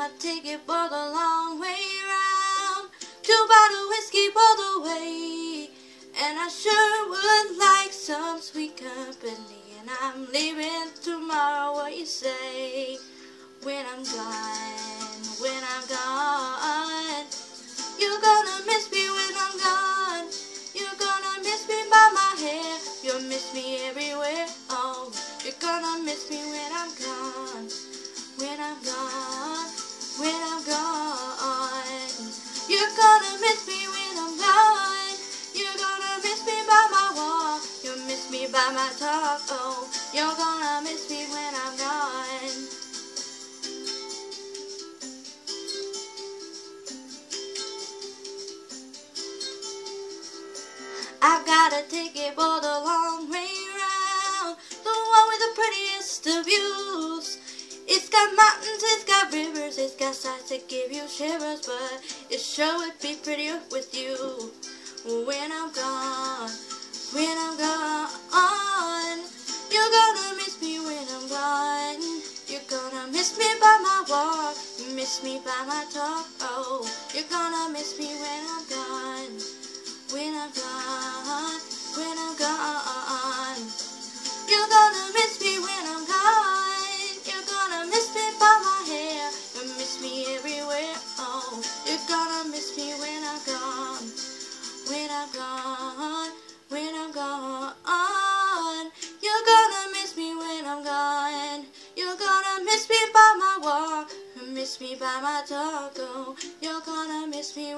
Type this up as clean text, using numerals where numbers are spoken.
my ticket for the long way round. 2 bottle whiskey for the way, and I sure would like some sweet company. And I'm leaving tomorrow, what you say? When I'm gone, when I'm gone, you're gonna miss me when I'm gone. You're gonna miss me by my hair, you'll miss me everywhere. Oh, you're gonna miss me when I'm gone, when I'm gone, when I'm gone. You're gonna miss me when I'm gone. You're gonna miss me by my walk, you'll miss me by my talk. Oh, you're gonna miss me when I'm gone. I got a ticket for the long way round, the one with the prettiest of views. It's got mountains, it's got rivers, it's got sights that give you shivers, but it sure would be prettier with you. When I'm gone, when I'm gone, you're gonna miss me when I'm gone. You're gonna miss me by my walk, miss me by my talk. Oh, you're gonna miss me when I'm gone, when I'm gone, when I'm gone. You're gonna miss me when I'm gone. You're gonna miss me by my hair, you'll miss me everywhere. Oh, you're gonna miss me when I'm gone, when I'm gone, when I'm gone. You're gonna miss me when I'm gone. You're gonna miss me by my walk, miss me by my talk. Oh, you're gonna miss me